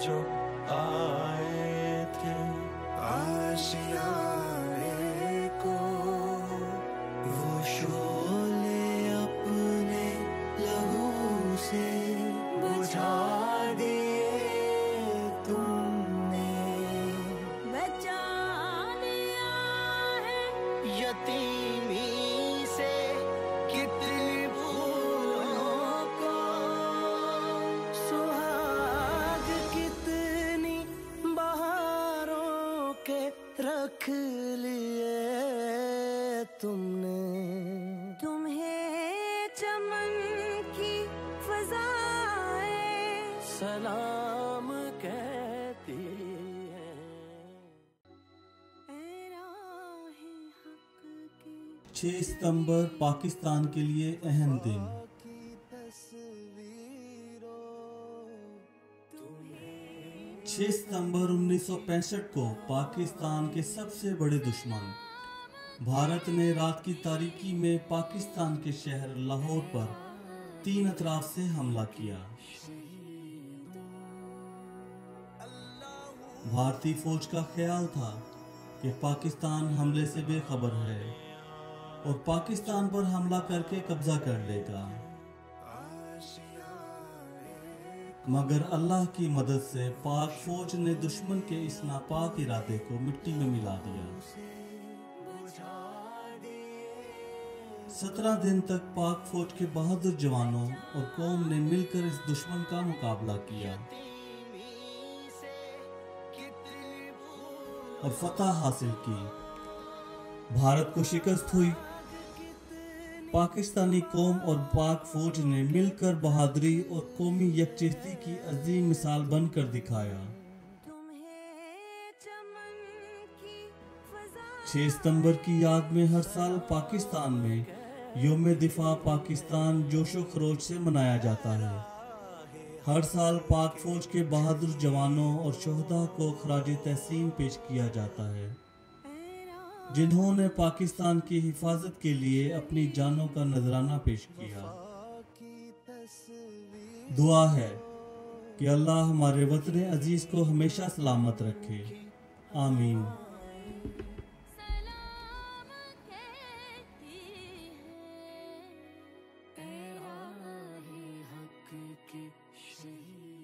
जो आए थे आशियाने को वो शोले अपने लहू से बुझा दिए तुमने, बचा लिया है यतीमी से कितनी भूलों को, सुहाग कितनी बहारों के रख लिए तुमने, तुम्हें चमन की फज़ाएं सलाम कहती है। ऐ राहे हक की 6 सितंबर पाकिस्तान के लिए अहम दिन। 6 सितंबर 1965 को पाकिस्तान के सबसे बड़े दुश्मन भारत ने रात की तारीकी में पाकिस्तान के शहर लाहौर पर 3 अतराफ से हमला किया। भारतीय फौज का ख्याल था कि पाकिस्तान हमले से बेखबर है और पाकिस्तान पर हमला करके कब्जा कर लेगा, मगर अल्लाह की मदद से पाक फौज ने दुश्मन के इस नापाक इरादे को मिट्टी में मिला दिया। 17 दिन तक पाक फौज के बहादुर जवानों और कौम ने मिलकर इस दुश्मन का मुकाबला किया और फतह हासिल की। भारत को शिकस्त हुई। पाकिस्तानी कौम और पाक फौज ने मिलकर बहादुरी और कौमी यकजहती की अजीम मिसाल बनकर दिखाया। 6 सितंबर की याद में हर साल पाकिस्तान में यौम दिफा पाकिस्तान जोशो खरोश से मनाया जाता है। हर साल पाक फौज के बहादुर जवानों और शोहदा को खराज तहसीन पेश किया जाता है, जिन्होंने पाकिस्तान की हिफाजत के लिए अपनी जानों का नजराना पेश किया। दुआ है कि अल्लाह हमारे वतन अजीज को हमेशा सलामत रखे। आमीन। सलाम कहती है। ऐ राहे हक की शहीद